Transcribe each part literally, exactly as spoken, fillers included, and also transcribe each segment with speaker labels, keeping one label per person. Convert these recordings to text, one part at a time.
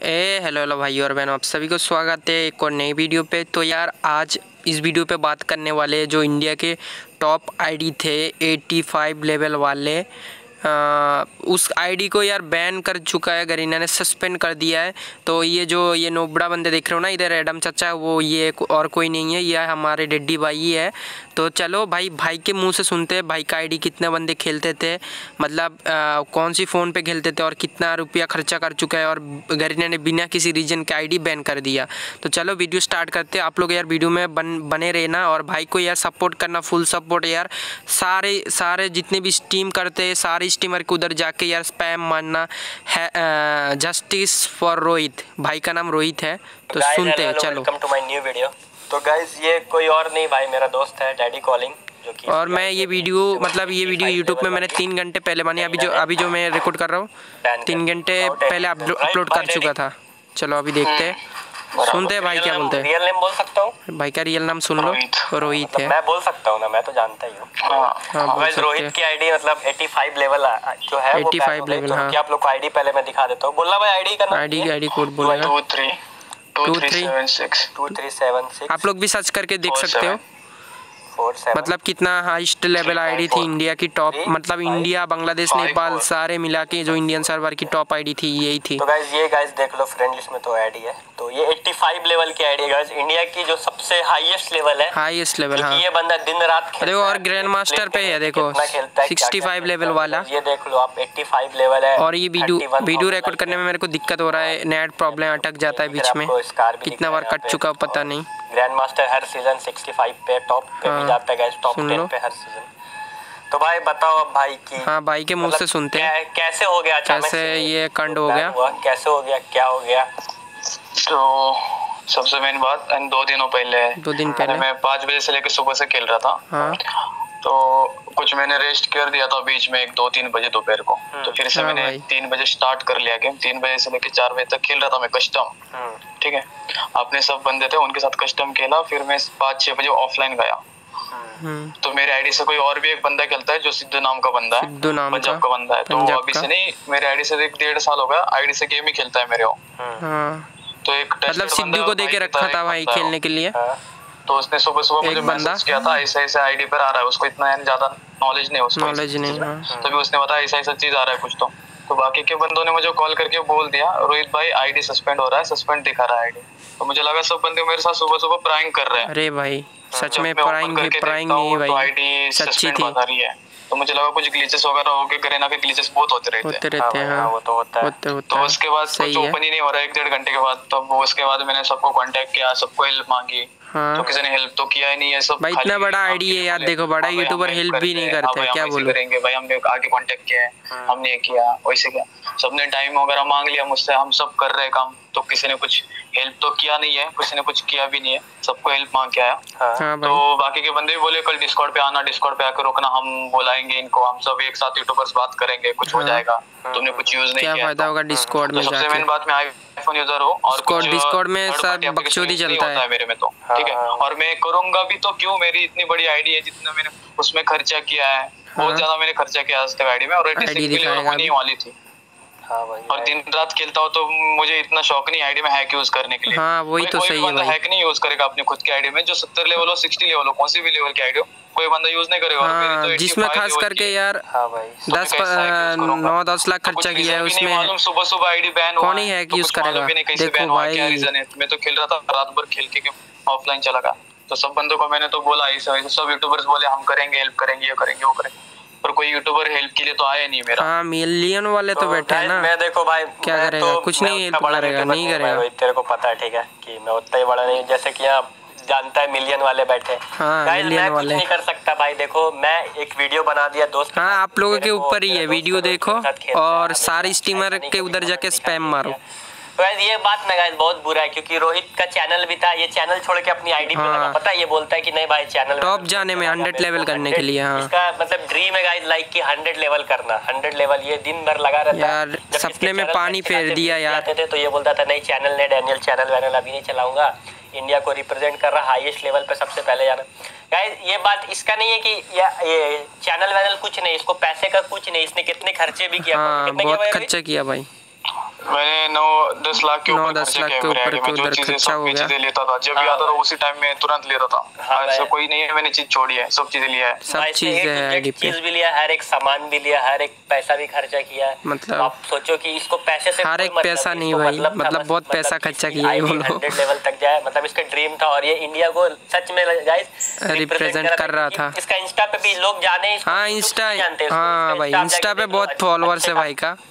Speaker 1: ए hello hello भाई और बहनों, आप सभी को स्वागत है एक और नई वीडियो पे। तो यार आज इस वीडियो पे बात करने वाले जो इंडिया के टॉप आईडी थे पचासी लेवल वाले, आ, उस आईडी को यार बैन कर चुका है गरीना ने, सस्पेंड कर दिया है। तो ये जो ये नोबड़ा बंदे देख रहे हो ना इधर, एडम चाचा, वो ये और कोई नहीं है, ये हमारे डेड्डी भाई ही है। तो चलो भाई भाई के मुंह से सुनते हैं भाई का आईडी कितने बंदे खेलते थे, मतलब आ, कौन सी फ़ोन पे खेलते थे और कितना रुपया खर्चा कर चुका है, और गरीना ने बिना किसी रीजन के आईडी बैन कर दिया। तो चलो वीडियो स्टार्ट करते हैं। आप लोग यार वीडियो में बन बने रहना और भाई को यार सपोर्ट करना, फुल सपोर्ट यार। सारे सारे जितने भी स्ट्रीम करते हैं सारे स्ट्रीमर को उधर जाके यार स्पैम मारना है। जस्टिस फॉर रोहित, भाई का नाम रोहित है। तो सुनते हैं, चलो।
Speaker 2: Welcome to my new video. तो गाइस ये कोई और नहीं भाई, मेरा दोस्त है डैडी कॉलिंग, जो कि
Speaker 1: और मैं ये वीडियो मतलब ये वीडियो यूट्यूब में मैंने तीन घंटे पहले बनी, अभी जो अभी जो मैं रिकॉर्ड कर रहा हूँ तीन घंटे पहले अपलोड कर चुका था। चलो अभी देखते हैं, सुनते हैं भाई क्या बोलते हैं।
Speaker 2: रियल नेम बोल सकता हूँ
Speaker 1: भाई का रियल नाम सुन लो, रोहित है।
Speaker 2: मैं बोल सकता हूँ ना, मैं तो जानता ही हूँ। गाइस रोहित की आईडी मतलब पचासी लेवल जो है वो
Speaker 1: पचासी लेवल। हाँ,
Speaker 2: आप लोग को आईडी पहले मैं दिखा देता हूँ। बोलना भाई आईडी का नाम,
Speaker 1: आईडी आईडी कोड बोलेगा
Speaker 2: two three two three seven six two three seven six.
Speaker 1: आप लोग भी सर्च करके देख सकते हो, मतलब कितना हाईएस्ट लेवल आईडी थी इंडिया की टॉप, मतलब इंडिया बांग्लादेश नेपाल सारे मिला के जो इंडियन सर्वर की टॉप आईडी थी यही थी।
Speaker 2: तो गाइस ये गाइस देख लो, फ्रेंड लिस्ट में तो आईडी है। तो ये पचासी लेवल की आईडी है गाइस, इंडिया की जो सबसे हाईएस्ट लेवल है।
Speaker 1: हाईएस्ट लेवल, हाँ।
Speaker 2: ये बंदा दिन रात खेलता
Speaker 1: देखो, और ग्रैंड मास्टर पे है, देखो पैंसठ लेवल वाला।
Speaker 2: ये देख लो आप, पचासी लेवल है।
Speaker 1: और ये वीडियो वीडियो रिकॉर्ड करने में मेरे को दिक्कत हो रहा है, नेट प्रॉब्लम, अटक जाता है बीच में, कितना बार कट चुका पता नहीं।
Speaker 2: ग्रैंड मास्टर हर सीजन पैंसठ पे टॉप पे भी जाता है गाइस, टॉप टेन पे हर सीजन। तो भाई बताओ अब भाई की,
Speaker 1: हाँ भाई के मुंह से सुनते हैं
Speaker 2: कैसे हो गया अचानक
Speaker 1: कैसे ये कांड हो गया,
Speaker 2: कैसे हो गया, क्या हो गया।
Speaker 3: तो सबसे मेन बात, दो दिनों पहले
Speaker 1: दो दिन पहले
Speaker 3: मैं पाँच बजे से लेकर सुबह से खेल रहा था।
Speaker 1: हाँ।
Speaker 3: तो कुछ मैंने रेस्ट कर दिया था बीच में, एक दो तीन बजे दोपहर को। तो फिर से
Speaker 1: हाँ
Speaker 3: मैंने तीन बजे स्टार्ट कर लिया गेम। तीन बजे से लेकर चार बजे तक खेल रहा था मैं कस्टम, ठीक है। अपने सब बंदे थे उनके साथ कस्टम खेला, फिर मैं पाँच छह बजे ऑफलाइन गया। तो मेरे आईडी से कोई और भी एक बंदा खेलता है जो सिद्धू नाम का बंदा है, पंजाब का बंदा है। तो अभी से नहीं, मेरे आईडी से एक डेढ़ साल हो गया आईडी से गेम ही खेलता है मेरे वो। तो एक
Speaker 1: मतलब सिद्धू को देके रखा था भाई खेलने के लिए।
Speaker 3: तो उसने सुबह सुबह मुझे मैसेज किया था, ऐसा ऐसा आईडी पर आ रहा है, उसको इतना ज्यादा नॉलेज नहीं, उसको
Speaker 1: नॉलेज नहीं।
Speaker 3: तभी उसने बताया ऐसा ऐसा चीज आ रहा है कुछ। तो तो बाकी के बंदों ने मुझे कॉल करके बोल दिया, रोहित भाई आईडी सस्पेंड हो रहा है, सस्पेंड दिखा रहा है आईडी। तो मुझे लगा सब बंदे मेरे साथ सुबह सुबह प्राइंग कर रहे हैं।
Speaker 1: अरे भाई सच में प्राइंग भी प्राइंग नहीं भाई,
Speaker 3: आईडी
Speaker 1: सच्ची थी।
Speaker 3: तो मुझे लगा कुछ ग्लिचेस वगैरह हो गए, गरीना के ग्लिचेस बहुत होते रहते
Speaker 1: होते रहते हैं। हाँ,
Speaker 2: वो तो होता है।
Speaker 3: तो उसके बाद कुछ ओपन ही नहीं हो रहा एक डेढ़ घंटे के बाद। तो उसके बाद मैंने सबको कांटेक्ट किया, सबको हेल्प मांगी।
Speaker 1: हाँ।
Speaker 3: तो किसी ने हेल्प तो किया ही नहीं है। सब
Speaker 1: भाई इतना बड़ा आईडी है यार, देखो बड़ा यूट्यूबर हेल्प भी नहीं करते, क्या बोलूं।
Speaker 3: करेंगे भाई, हमने आगे कांटेक्ट किया है, हमने किया वैसे क्या, सबने टाइम वगैरह मांग लिया मुझसे, हम सब कर रहे काम। तो किसी ने कुछ हेल्प तो किया नहीं है, किसी ने कुछ किया भी नहीं है, सबको हेल्प मांग के आया।
Speaker 1: हाँ
Speaker 3: तो बाकी के बंदे भी बोले कल डिस्कॉर्ड पे आना, डिस्कॉर्ड पे आकर रोकना, हम बुलाएंगे इनको, हम सब एक साथ यूट्यूबर्स बात करेंगे, कुछ हो जाएगा। तुमने कुछ यूज नहीं किया,
Speaker 1: क्या फायदा होगा डिस्कॉर्ड में जाके।
Speaker 3: सबसे मेन बात, मैं आईफोन यूजर हूँ और
Speaker 1: डिस्कॉर्ड में सब बकचोदी चलता है
Speaker 3: मेरे में। तो ठीक है, और मैं करूंगा भी तो क्यों, मेरी इतनी बड़ी आईडी है, जितना मैंने उसमें खर्चा किया है, बहुत ज्यादा मैंने खर्चा किया आज तक आईडी में, और नहीं वाली थी।
Speaker 2: हाँ भाई,
Speaker 3: और दिन रात खेलता हूँ तो मुझे इतना शौक नहीं आईडी में हैक यूज करने के लिए।
Speaker 1: हाँ वही तो सही है भाई,
Speaker 3: हैक नहीं यूज करेगा अपने खुद की आईडी में, जो सत्तर लेवल हो, साठ लेवल हो, कौन सी भी लेवल की आईडी हो, कोई बंदा यूज नहीं करेगा।
Speaker 1: हाँ, तो जिसमें खास करके यार
Speaker 2: हाँ भाई
Speaker 1: दस नौ दस लाख खर्चा किया है उसमें,
Speaker 3: सुबह सुबह आईडी बैन
Speaker 1: कौन ही हैक यूज करेगा। देखो भाई
Speaker 3: क्या रीजन है, मैं तो खेल रहा था रात भर खेल के ऑफलाइन चला गया। तो सब बंदों को मैंने तो बोला, ऐसा सब यूट्यूबर्स बोले हम करेंगे, हेल्प करेंगे, ये करेंगे, वो करेंगे, पर कोई यूट्यूबर हेल्प के लिए तो आया नहीं मेरा।
Speaker 1: हाँ, मिलियन वाले तो बैठे हैं ना।
Speaker 2: मैं देखो भाई
Speaker 1: क्या करेगा, कुछ नहीं हेल्प करेगा, नहीं करेगा।
Speaker 2: तेरे को पता है ठीक है कि मैं उतना ही बड़ा नहीं, जैसे कि यहाँ जानता है मिलियन वाले बैठे।
Speaker 1: हाँ, मिलियन
Speaker 2: मैं
Speaker 1: वाले
Speaker 2: कुछ नहीं कर सकता भाई। देखो मैं एक वीडियो बना दिया दोस्त।
Speaker 1: हाँ, आप लोगों के ऊपर ही है, वीडियो देखो और सारे स्ट्रीमर के उधर जाके स्पैम मारो।
Speaker 2: तो ये बात ना गाइस बहुत बुरा है, क्योंकि रोहित का चैनल भी था, ये चैनल छोड़ के अपनी आईडी पे लगा। पता है ये बोलता है कि नहीं भाई चैनल
Speaker 1: टॉप जाने में हंड्रेड लेवल करने के लिए। हाँ,
Speaker 2: इसका मतलब ड्रीम है गाइस, लाइक कि हंड्रेड लेवल करना, हंड्रेड लेवल। ये दिन भर लगा रहता है
Speaker 1: यार, सपने में पानी फेर दिया यार।
Speaker 2: थे तो ये बोलता था नहीं चैनल ने डैनियल चैनल वैनल अभी नहीं चलाऊंगा, इंडिया को रिप्रेजेंट कर रहा, हाईएस्ट लेवल पे सबसे पहले जाना। गाइस ये बात इसका नहीं है कि ये चैनल वैनल कुछ नहीं, इसको पैसे का कुछ नहीं, इसने कितने खर्चे भी किया।
Speaker 1: बहुत खर्चा किया भाई।
Speaker 3: मैंने नौ दस लाख के
Speaker 1: नौ
Speaker 3: ऊपर
Speaker 1: दस
Speaker 3: खर्चा
Speaker 1: लाख
Speaker 3: किया
Speaker 1: के
Speaker 3: मेरे
Speaker 1: ऊपर
Speaker 3: आईडी
Speaker 1: के
Speaker 3: में, जो
Speaker 1: उधर
Speaker 3: चीजें
Speaker 1: खर्चा
Speaker 3: सब
Speaker 1: हो
Speaker 3: भी
Speaker 1: गया।
Speaker 3: चीजें लेता था, जब भी
Speaker 2: हाँ
Speaker 3: आता था उसी टाइम में तुरंत लेता था।
Speaker 2: हाँ
Speaker 3: ऐसा
Speaker 2: भाई।
Speaker 3: कोई नहीं है मैंने चीज छोड़ी है, सब चीजें लिया है।
Speaker 1: सब
Speaker 2: भाई से
Speaker 1: चीजें
Speaker 2: एक
Speaker 1: है आईडी
Speaker 2: एक
Speaker 1: पे,
Speaker 2: चीज भी लिया, हर एक सामान भी लिया, हर एक पैसा भी खर्चा किया है।
Speaker 1: मतलब
Speaker 2: तो आप सोचो कि इसको पैसे से
Speaker 1: हर
Speaker 2: कोई
Speaker 1: एक
Speaker 2: मतलब
Speaker 1: पैसा नहीं
Speaker 2: इसको
Speaker 1: भाई,
Speaker 2: मतलब था
Speaker 1: मतलब
Speaker 2: बस,
Speaker 1: बहुत
Speaker 2: मतलब
Speaker 1: पैसा
Speaker 2: कि
Speaker 1: खर्चा
Speaker 2: इसकी
Speaker 1: किया है वो
Speaker 2: आईडी
Speaker 1: लोग।
Speaker 2: हंड्रेड लेवल तक जाए, मतलब इसका ड्रीम था और ये इंडिया को सच में गाइस
Speaker 1: रिप्रेजेंट कर रहा था।
Speaker 2: इसका इंस्टा पे भी लोग जाने,
Speaker 1: हाँ इंस्टा, हाँ भाई इंस्टा पे बहुत फॉलोअर्स है भाई का।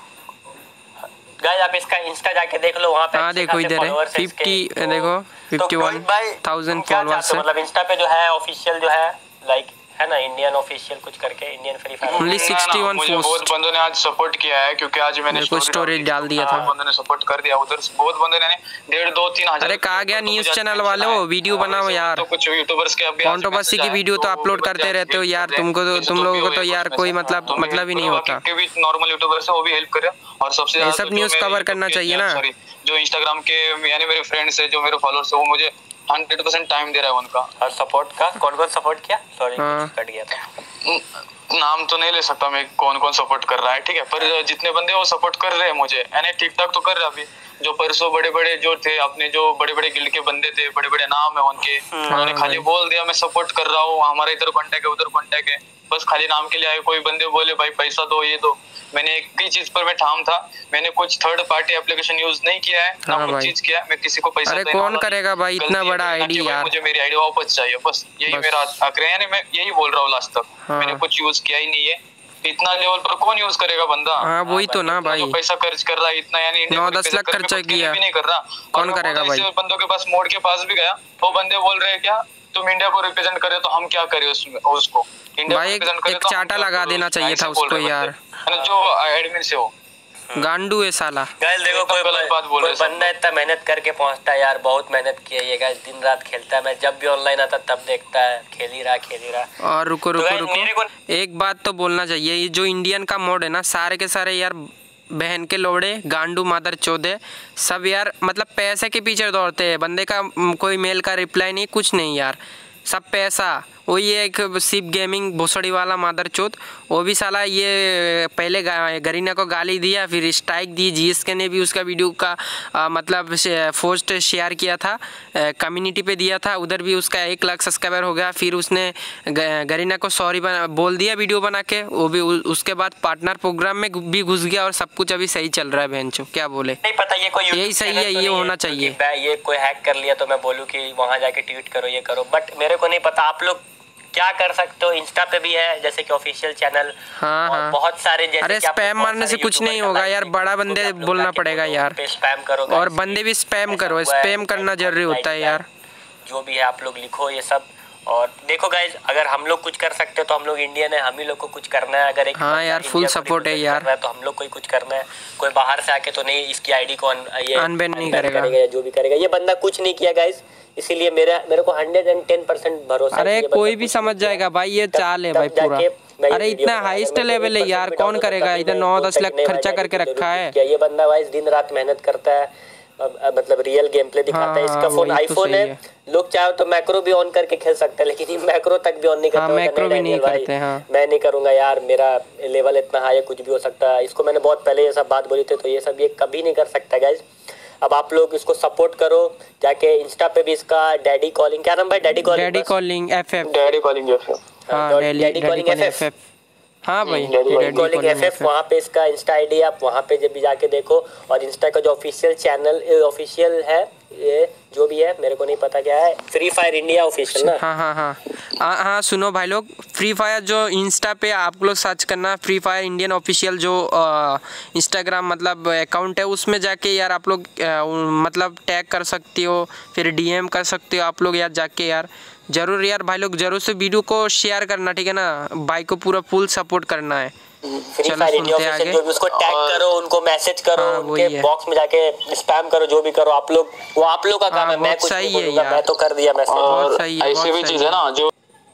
Speaker 2: गाइस आप इसका इंस्टा जाके देख लो, वहाँ पे
Speaker 1: हाँ
Speaker 2: अच्छे
Speaker 1: देखो
Speaker 2: खासे
Speaker 1: इधर है
Speaker 2: followers हैं इसके।
Speaker 1: फिफ्टी,
Speaker 2: तो-
Speaker 1: देखो
Speaker 2: तो
Speaker 1: फिफ्टी वन
Speaker 2: रोहित भाई,
Speaker 1: थाउजेंड
Speaker 2: तुम क्या
Speaker 1: फॉलोअर्स
Speaker 2: चाहते हो?
Speaker 1: है।
Speaker 2: मतलब इंस्टा पे जो है ऑफिशियल जो है लाइक है ना, इंडियन ऑफिशियल कुछ करके, Indian free fire.
Speaker 1: Only sixty one
Speaker 3: मुझे बहुत
Speaker 1: पोस्ट
Speaker 3: बंदों ने आज सपोर्ट किया है, क्योंकि आज मैंने
Speaker 1: मेरे को स्टोरी डाल दिया था।
Speaker 3: बहुत बंदों ने सपोर्ट कर दिया उधर, बहुत बंदों ने डेढ़ दो तीन हजार।
Speaker 1: अरे कहा गया न्यूज चैनल वाले हो, वीडियो बनाओ यार।
Speaker 3: तो कुछ यूट्यूबर्स के अभी
Speaker 1: कंट्रोवर्सी की वीडियो तो अपलोड करते रहते हो यार, तुमको तो तुम लोगों को तो यार कोई मतलब मतलब ही नहीं होता।
Speaker 3: नॉर्मल यूट्यूबर्स है वो भी हेल्प करे, और सबसे
Speaker 1: ये
Speaker 3: ज्यादा
Speaker 1: सब
Speaker 3: तो
Speaker 1: न्यूज़
Speaker 3: जो मेरे
Speaker 1: कवर करना
Speaker 3: YouTube के-
Speaker 1: चाहिए ना।
Speaker 3: सॉरी, जो इंस्टाग्राम के यानी मेरे फ्रेंड्स है, जो मेरे फॉलोअर्स है, वो मुझे हंड्रेड परसेंट टाइम दे रहा है उनका।
Speaker 2: और सपोर्ट का कौन कौन सपोर्ट किया? सॉरी
Speaker 1: हाँ।
Speaker 2: कट गया था।
Speaker 3: नाम तो नहीं ले सकता मैं कौन कौन सपोर्ट कर रहा है, ठीक है, पर जितने बंदे वो सपोर्ट कर रहे हैं मुझे, यानी ठीक ठाक तो कर रहे हैं। अभी जो परसों बड़े बड़े जो थे अपने, जो बड़े बड़े गिल्ड के बंदे थे, बड़े बड़े नाम है उनके, उन्होंने खाली बोल दिया मैं सपोर्ट कर रहा हूँ, हमारा इधर कांटेक्ट है उधर कांटेक्ट है, बस खाली नाम के लिए आए। कोई बंदे बोले भाई पैसा दो ये दो, मैंने एक ही चीज पर मैं ठाम था, मैंने कुछ थर्ड पार्टी एप्लीकेशन यूज नहीं किया है ना,
Speaker 1: हाँ
Speaker 3: कुछ
Speaker 1: भाई।
Speaker 3: चीज किया है, मैं किसी को पैसा
Speaker 1: अरे
Speaker 3: देने
Speaker 1: कौन
Speaker 3: वाला नहीं।
Speaker 1: करेगा भाई इतना
Speaker 3: गलती
Speaker 1: बड़ा
Speaker 3: है
Speaker 1: आईडी
Speaker 3: कि भाई
Speaker 1: यार।
Speaker 3: मुझे मेरी आईडी वापस चाहिए, बस यही
Speaker 1: बस।
Speaker 3: मेरा आग्रह है, यानी मैं यही बोल रहा हूँ लास्ट तक।
Speaker 1: हाँ।
Speaker 3: मैंने कुछ यूज किया ही नहीं है, इतना लेवल पर कौन यूज करेगा बंदा?
Speaker 1: हाँ वही तो ना भाई,
Speaker 3: जो पैसा खर्च कर रहा है इतना, यानी इंडिया
Speaker 1: नौ
Speaker 3: को
Speaker 1: दस लाख
Speaker 3: represent
Speaker 1: खर्चा
Speaker 3: करके
Speaker 1: किया,
Speaker 3: भी नहीं कर रहा।
Speaker 1: कौन
Speaker 3: और
Speaker 1: करेगा
Speaker 3: मैं
Speaker 1: भाई?
Speaker 3: ऐसे बंदों के पास मोड़ के पास भी गया, वो बंदे बोल रहे हैं क्या तुम इंडिया को रिप्रेजेंट करे तो हम क्या करें उसमें, उसको इंडिया
Speaker 1: भाई
Speaker 3: को
Speaker 1: एक,
Speaker 3: represent करे
Speaker 1: एक
Speaker 3: तो हम
Speaker 1: चाटा
Speaker 3: क्या
Speaker 1: लगा
Speaker 3: करें
Speaker 1: देना
Speaker 3: उसमें?
Speaker 1: चाहिए
Speaker 3: ऐसे
Speaker 1: था
Speaker 3: बोल
Speaker 1: उसको
Speaker 3: रहे
Speaker 1: यार।
Speaker 3: बंदे। जो एडमिन से हो
Speaker 1: गांडू है साला।
Speaker 2: गाइस देखो
Speaker 3: एकदम
Speaker 2: कोई
Speaker 3: गलत बात बोल
Speaker 2: कोई
Speaker 3: रहे हैं सब
Speaker 2: बंदा इतना मेहनत करके पहुंचता है यार, बहुत मेहनत की है ये गाइस, दिन रात खेलता है। मैं जब भी ऑनलाइन आता तब देखता है, खेल ही रहा खेल ही रहा।
Speaker 1: और रुको
Speaker 2: तो
Speaker 1: रुको
Speaker 2: गाइस मेरे
Speaker 1: रुको,
Speaker 2: को
Speaker 1: एक बात तो बोलना चाहिए, ये जो इंडियन का मोड है ना, सारे के सारे यार बहन के लोड़े गांडू मादर चौदे सब यार, मतलब पैसे के पीछे दौड़ते हैं। बंदे का म, कोई मेल का रिप्लाई नहीं, कुछ नहीं यार, सब पैसा। वही एक सिप गेमिंग भोसड़ी वाला मादर चौथ, वो भी साला ये पहले गरीना को गाली दिया, फिर स्ट्राइक दी। जीएसके ने भी उसका वीडियो का आ, मतलब पोस्ट शेयर किया था, कम्युनिटी पे दिया था, उधर भी उसका एक लाख सब्सक्राइबर हो गया। फिर उसने गरीना को सॉरी बोल दिया वीडियो बना के, वो भी उसके बाद पार्टनर प्रोग्राम में भी घुस गया, और सब कुछ अभी सही चल रहा है। बहनचो क्या बोले,
Speaker 2: नहीं पता ये कोई
Speaker 1: यही सही है, ये होना चाहिए।
Speaker 2: ये कोई हैक कर लिया तो मैं बोलूँ कि वहाँ जाके ट्वीट करो ये करो, बट मेरे को नहीं पता आप लोग क्या कर सकते हो। इंस्टा पे भी है जैसे कि ऑफिशियल चैनल,
Speaker 1: हाँ
Speaker 2: और
Speaker 1: हाँ।
Speaker 2: बहुत सारे जैसे
Speaker 1: अरे
Speaker 2: कि आपको
Speaker 1: स्पैम
Speaker 2: बहुत
Speaker 1: मारने से
Speaker 2: सारे
Speaker 1: कुछ नहीं
Speaker 2: यूट्यूबर
Speaker 1: होगा
Speaker 2: का
Speaker 1: यार,
Speaker 2: लाइक
Speaker 1: बड़ा
Speaker 2: देखो,
Speaker 1: बंदे
Speaker 2: आप लोग
Speaker 1: बोलना
Speaker 2: जाके
Speaker 1: पड़ेगा
Speaker 2: बोलो,
Speaker 1: यार,
Speaker 2: पे स्पैम करो
Speaker 1: और
Speaker 2: guys,
Speaker 1: बंदे भी स्पैम
Speaker 2: ऐसा
Speaker 1: करो,
Speaker 2: हुआ है,
Speaker 1: स्पैम करना जरूरी होता है यार।
Speaker 2: जो भी है आप लोग लिखो ये सब। और देखो गाइज अगर हम लोग कुछ कर सकते हो तो हम लोग इंडियन है, हम ही लोग को कुछ करना है। अगर एक
Speaker 1: हाँ यार, फुल सपोर्ट है यार,
Speaker 2: है तो हम लोग को ही कुछ करना है। कोई बाहर से आके तो नहीं इसकी आईडी को ये
Speaker 1: अनबैन नहीं करेगा,
Speaker 2: या जो भी करेगा। ये बंदा कुछ नहीं किया गाइज, इसीलिए मेरा मेरे को हंड्रेड एंड टेन परसेंट भरोसा है।
Speaker 1: अरे कोई भी समझ जाएगा भाई, ये चाल है भाई पूरा। अरे इतना हाईएस्ट लेवल है यार, कौन करेगा? इधर नौ दस लाख खर्चा करके रखा है।
Speaker 2: ये बंदा भाई दिन रात मेहनत करता है, मतलब रियल गेम प्ले दिखाता
Speaker 1: हाँ,
Speaker 2: है। इसका फोन आईफोन है, लोग चाहे तो मैक्रो भी ऑन करके खेल सकते हैं, लेकिन ये मैक्रो तक भी ऑन नहीं करते।
Speaker 1: हाँ, मैक्रो भी नहीं करते। हाँ।
Speaker 2: मैं नहीं करूंगा यार, मेरा लेवल इतना हाई है, कुछ भी हो सकता है। इसको मैंने बहुत पहले ये सब बात बोली थी, तो ये सब ये कभी नहीं कर सकता गाइज। अब आप लोग इसको सपोर्ट करो, जाके इंस्टा पे भी इसका डैडी कॉलिंग, क्या नाम भाई? Daddy calling,
Speaker 1: daddy calling FF,
Speaker 3: daddy calling FF,
Speaker 1: हाँ डैडी कॉलिंग एफएफ, हाँ भाई
Speaker 2: डैडी कॉलिंग एफएफ। वहाँ पे इसका इंस्टा आईडी, आप वहाँ पे जब भी जाके देखो। और इंस्टा का जो ऑफिशियल चैनल ऑफिशियल है, ये जो भी है मेरे को नहीं पता क्या है, फ्री फायर इंडिया ऑफिशियल ना।
Speaker 1: हाँ हाँ हाँ हाँ हाँ सुनो भाई लोग, फ्री फायर जो इंस्टा पे आप लोग सर्च करना, फ्री फायर इंडियन ऑफिशियल जो इंस्टाग्राम मतलब अकाउंट है, उसमें जाके यार आप लोग आ, मतलब टैग कर सकती हो, फिर डीएम कर सकते हो आप लोग यार जाके यार। जरूर यार भाई लोग, जरूर से वीडियो को शेयर करना, ठीक है ना? भाई को पूरा फुल सपोर्ट करना है।
Speaker 2: फ्री फायर इंडिया ऑफिशियल जो भी, उसको टैग करो, उनको मैसेज करो,
Speaker 1: हाँ,
Speaker 2: उनके बॉक्स में जाके स्पैम करो, जो भी करो आप लोग, वो आप लोग का काम है। मैं कुछ नहीं बोलूंगा, मैं तो कर दिया मैसेज।
Speaker 3: और ऐसी भी चीज है ना, जो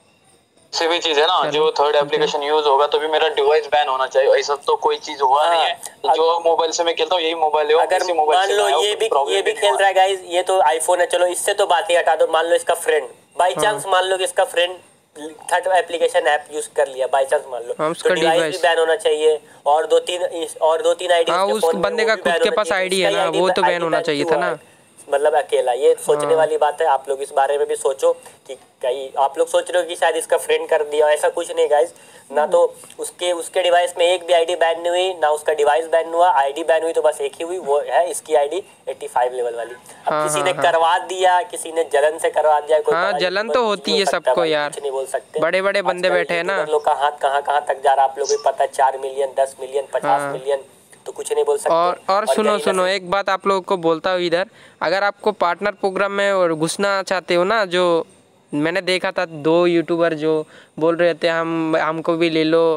Speaker 3: ऐसी भी चीज है ना, जो थर्ड एप्लीकेशन यूज होगा तो भी मेरा डिवाइस बैन होना चाहिए। ऐसा तो कोई चीज हुआ नहीं है। जो मोबाइल से मैं खेलता हूँ यही मोबाइल है,
Speaker 2: अगर मान लो ये भी ये भी खेल रहा है गाइस, ये तो आईफोन है, चलो इससे तो बात ही हटा दो। मान लो इसका फ्रेंड, बाई चांस मान लो कि इसका friend third application app use कर लिया बाई चांस मान लो,
Speaker 1: हाँ,
Speaker 2: तो डिवाइस भी बैन होना चाहिए। और दो तीन और दो तीन आईडी,
Speaker 1: हाँ, उस बंदे का खुद के पास आईडी है ना, वो तो बैन होना चाहिए था ना,
Speaker 2: मतलब अकेला। ये सोचने वाली बात है, आप लोग इस बारे में भी सोचो कि कहीं आप लोग सोच रहे हो कि शायद इसका फ्रेंड कर दिया, ऐसा कुछ नहीं गाइस। ना तो उसके उसके डिवाइस में एक भी आईडी बैन नहीं हुई, ना उसका डिवाइस बैन हुआ, आईडी बैन हुई तो बस एक ही हुई, वो है इसकी आईडी पचासी लेवल वाली। अब
Speaker 1: हाँ,
Speaker 2: किसी ने
Speaker 1: हाँ,
Speaker 2: करवा दिया, किसी ने जलन से करवा दिया, कोई
Speaker 1: हाँ, जलन तो होती है सबको यार,
Speaker 2: कुछ नहीं बोल सकते,
Speaker 1: बड़े बड़े बंदे बैठे हैं ना,
Speaker 2: लोग का हाथ कहाँ कहाँ तक जा रहा है आप लोगों को पता है, चार मिलियन दस मिलियन पचास मिलियन, तो कुछ नहीं बोल सकते।
Speaker 1: और और सुनो सुनो एक बात आप लोगों को बोलता हूँ इधर, अगर आपको पार्टनर प्रोग्राम में और घुसना चाहते हो ना, जो मैंने देखा था दो यूट्यूबर जो बोल रहे थे हम हमको भी ले लो,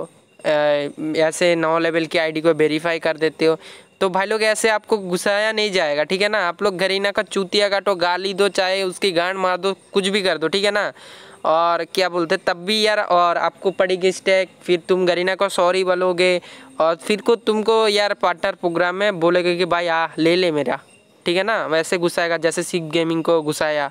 Speaker 1: ऐसे नौ लेवल की आईडी को वेरीफाई कर देते हो, तो भाई लोग ऐसे आपको घुसाया नहीं जाएगा, ठीक है ना। आप लोग गरीना का चूतिया काटो, गाली दो, चाहे उसकी गांड मार दो, कुछ भी कर दो, ठीक है ना। और क्या बोलते तब भी यार, और आपको पड़ेगी स्टैक, फिर तुम गरीना को सॉरी बोलोगे, और फिर को तुमको यार पार्टनर प्रोग्राम में बोलेगे कि भाई आ ले ले मेरा, ठीक है ना। वैसे घुसाएगा जैसे सिप गेमिंग को घुसाया,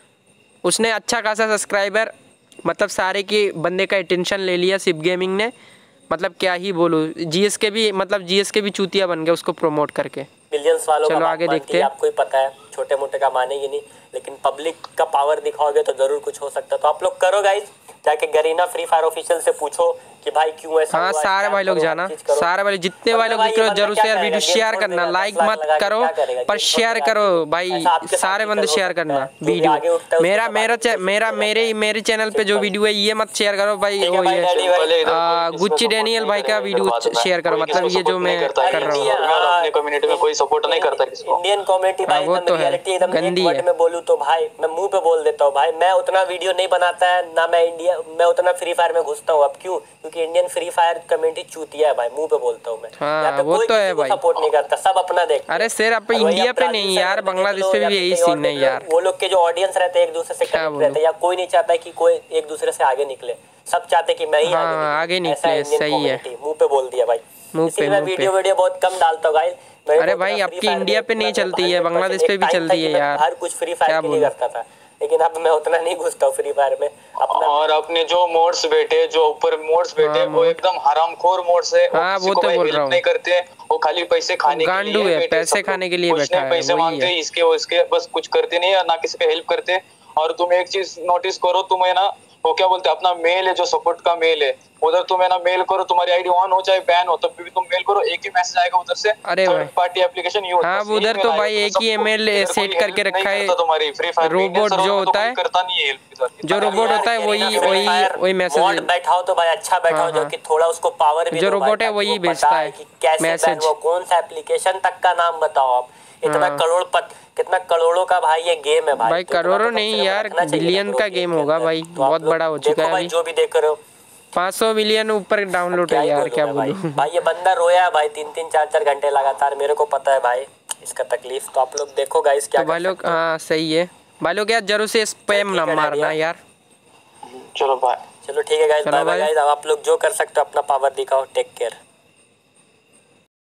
Speaker 1: उसने अच्छा खासा सब्सक्राइबर, मतलब सारे के बंदे का अटेंशन ले लिया सिप गेमिंग ने, मतलब क्या ही बोलूँ, जीएस के भी मतलब जीएस के भी चूतिया बन गए उसको प्रमोट करके।
Speaker 2: मिलियंस वालों
Speaker 1: चलो
Speaker 2: का
Speaker 1: आगे देखते हैं,
Speaker 2: आपको ही पता है, छोटे मोटे का मानेगी नहीं, लेकिन पब्लिक का पावर दिखाओगे तो जरूर कुछ हो सकता है। तो आप लोग करो गाइस, जाके गरीना फ्री फायर ऑफिशियल से पूछो कि भाई क्यों ऐसा
Speaker 1: हाँ, सारे भाई लोग जाना, सारे भाई जितने भाई लोग दिख रहे हो जरूर से यार वीडियो शेयर करना, लाइक मत करो पर शेयर करो भाई, सारे बंदे शेयर करना वीडियो। मेरा मेरा मेरा मेरे मेरे चैनल पे जो वीडियो है ये मत शेयर करो भाई, वो ये गुच्ची डैनियल भाई का वीडियो शेयर करो, मतलब ये जो मैं कर रहा हूँ।
Speaker 3: कम्युनिटी में कोई सपोर्ट नहीं करता किसको,
Speaker 2: इंडियन कम्युनिटी भाई
Speaker 1: वो तो है, गंदी है।
Speaker 2: मैं बोलूँ तो भाई मैं मुंह पे बोल देता हूँ भाई, मैं उतना वीडियो नहीं बनाता है ना, मैं इंडिया मैं उतना फ्री फायर में घुसता हूँ। अब क्यों? क्योंकि इंडियन फ्री फायर कम्युनिटी चूतिया है भाई, मुंह पे बोलता हूँ मैं।
Speaker 1: हाँ, वो तो है भाई,
Speaker 2: सपोर्ट नहीं करता, सब अपना देखते।
Speaker 1: अरे सर आप इंडिया पे नहीं यार, बांग्लादेश पे भी यही सीन है यार,
Speaker 2: वो लोग के जो ऑडियंस रहते हैं एक दूसरे से कनेक्ट रहते हैं, या कोई नहीं चाहता कि कोई एक दूसरे से आगे निकले, सब चाहते कि मैं ही
Speaker 1: आगे निकले। सही है,
Speaker 2: मुंह पे बोल दिया भाई, इसलिए मैं वीडियो वीडियो बहुत कम डालता हूँ गाइस।
Speaker 1: अरे भाई आपकी इंडिया पे नहीं चलती है, बांग्लादेश पे भी चलती है यार,
Speaker 2: हर कुछ फ्री फायर के लिए करता था, लेकिन अब मैं उतना नहीं घुसता हूँ फ्री फायर में अपना।
Speaker 3: और अपने जो मोड्स बैठे, जो ऊपर मोड्स बैठे, वो एकदम हरामखोर मोड्स है,
Speaker 1: हाँ, वो तो बोल रहा हूँ,
Speaker 3: नहीं करते, वो खाली पैसे खाने के लिए
Speaker 1: है, पैसे खाने के लिए बैठा है,
Speaker 3: पैसे मांगते हैं इसके वो इसके, बस कुछ करते नहीं है ना, किसी पे हेल्प करते। और तुम एक चीज नोटिस करो, तुम्हें ना वो क्या बोलते हैं, अपना मेल है जो सपोर्ट का मेल है, उधर तुम है ना मेल करो, तुम्हारी आईडी ऑन हो चाहे बैन हो, तब भी तुम मेल करो, एक ही मैसेज आएगा उधर से, थर्ड पार्टी एप्लीकेशन यूज।
Speaker 1: हाँ, उधर तो भाई एक ही ईमेल सेट करके रखा है,
Speaker 3: तुम्हारी फ्री फायर
Speaker 1: रोबोट जो होता है,
Speaker 3: करता नहीं है,
Speaker 1: जो रोबोट होता है वही वही वही मैसेज
Speaker 2: बैठाओ तो भाई अच्छा बैठाओ, जो कि थोड़ा उसको पावर भी,
Speaker 1: जो रोबोट है वही भेजता है मैसेज।
Speaker 2: वो कौन सा एप्लीकेशन तक का नाम बताओ आप, इतना करोड़पति, कितना करोड़ों का भाई ये गेम है भाई,
Speaker 1: भाई करोड़ों नहीं यार, बिलियन का गेम होगा भाई, बहुत बड़ा हो चुका है भाई,
Speaker 2: जो भी देख रहे हो
Speaker 1: पाँच सौ मिलियन ऊपर डाउनलोड है यार, क्या बोलूं भाई।
Speaker 2: ये बंदा रोया भाई तीन तीन चार चार घंटे लगातार, मेरे को पता है भाई इसका तकलीफ, तो आप लोग देखो गाइस क्या
Speaker 1: भाई लोग। हाँ सही है भाई लोग, यार जरूर से स्पैम ना मारना यार।
Speaker 3: चलो बाय,
Speaker 2: चलो ठीक है गाइस, बाय बाय गाइस। अब आप लोग जो कर सकते हो अपना पावर दिखाओ, टेक केयर।